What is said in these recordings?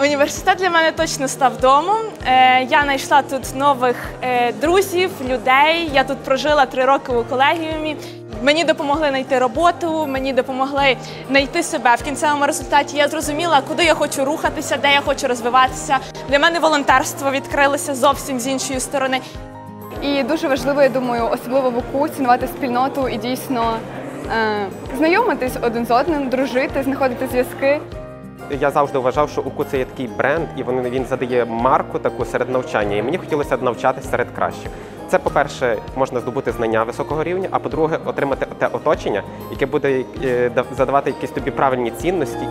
Університет для мене точно став домом. Я знайшла тут нових друзів, людей. Я тут прожила 3 роки у колегіумі. Мені допомогли знайти роботу, мені допомогли знайти себе. В кінцевому результаті я зрозуміла, куди я хочу рухатися, де я хочу розвиватися. Для мене волонтерство відкрилося зовсім з іншої сторони. І дуже важливо, я думаю, особливо в УКУ, цінувати спільноту і дійсно знайомитись один з одним, дружити, знаходити зв'язки. Я завжди вважав, що УКУ – це є такий бренд, і він задає марку таку серед навчання. І мені хотілося навчатися серед кращих. Це, по-перше, можна здобути знання високого рівня, а по-друге, отримати те оточення, яке буде задавати якісь тобі правильні цінності.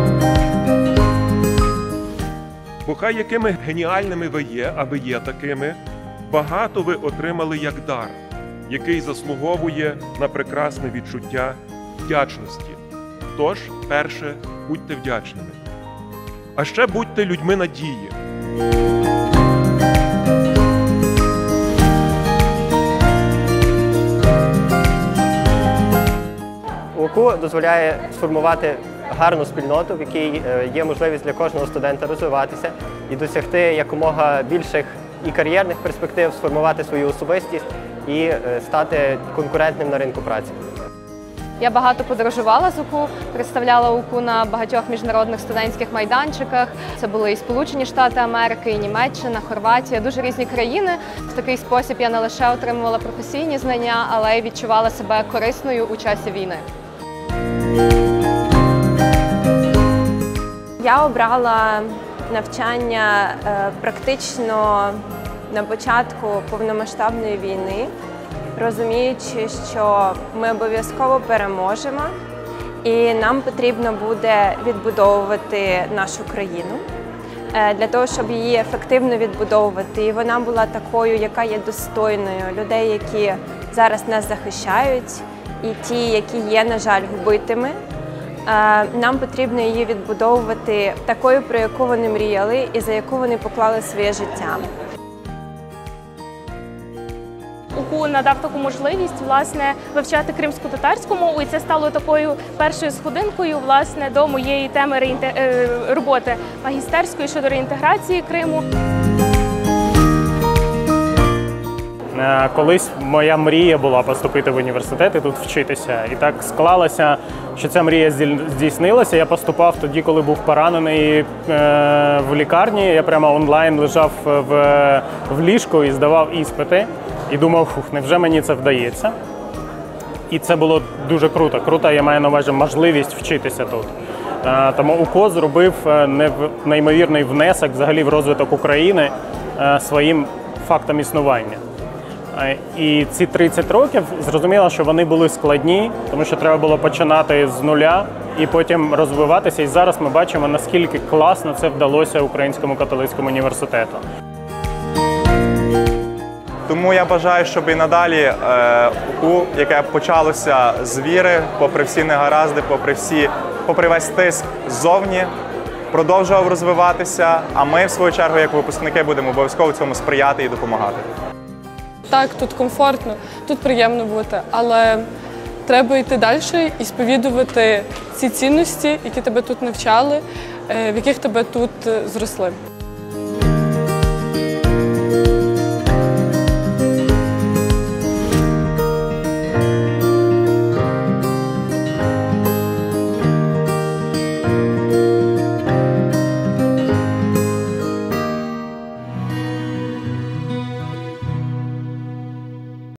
Бо хай якими геніальними ви є, а ви є такими, багато ви отримали як дар, який заслуговує на прекрасне відчуття вдячності. Тож, перше, будьте вдячними. А ще будьте людьми надії. УКУ дозволяє сформувати гарну спільноту, в якій є можливість для кожного студента розвиватися і досягти якомога більших і кар'єрних перспектив, сформувати свою особистість і стати конкурентним на ринку праці. Я багато подорожувала з УКУ, представляла УКУ на багатьох міжнародних студентських майданчиках. Це були і Сполучені Штати Америки, і Німеччина, Хорватія, дуже різні країни. В такий спосіб я не лише отримувала професійні знання, але й відчувала себе корисною у часі війни. Я обрала навчання практично на початку повномасштабної війни, розуміючи, що ми обов'язково переможемо і нам потрібно буде відбудовувати нашу країну. Для того, щоб її ефективно відбудовувати, і вона була такою, яка є достойною людей, які зараз нас захищають, і ті, які є, на жаль, вбитими. Нам потрібно її відбудовувати такою, про яку вони мріяли і за яку вони поклали своє життя. УКУ надав таку можливість, власне, вивчати кримсько-татарську мову, і це стало такою першою сходинкою, власне, до моєї теми роботи магістерської щодо реінтеграції Криму. Колись моя мрія була поступити в університет і тут вчитися. І так склалося, що ця мрія здійснилася. Я поступав тоді, коли був поранений в лікарні. Я прямо онлайн лежав в ліжку і здавав іспити. І думав, невже мені це вдається? І це було дуже круто. Круто, я маю на увазі можливість вчитися тут. Тому УКУ зробив неймовірний внесок взагалі в розвиток України своїм фактом існування. І ці 30 років, зрозуміло, що вони були складні, тому що треба було починати з нуля і потім розвиватися. І зараз ми бачимо, наскільки класно це вдалося Українському католицькому університету. Тому я бажаю, щоб і надалі УКУ, яке почалося з віри, попри всі негаразди, попри весь тиск ззовні, продовжував розвиватися, а ми, в свою чергу, як випускники, будемо обов'язково цьому сприяти і допомагати. Так, тут комфортно, тут приємно бути, але треба йти далі і сповідувати ці цінності, які тебе тут навчали, в яких тебе тут зросли.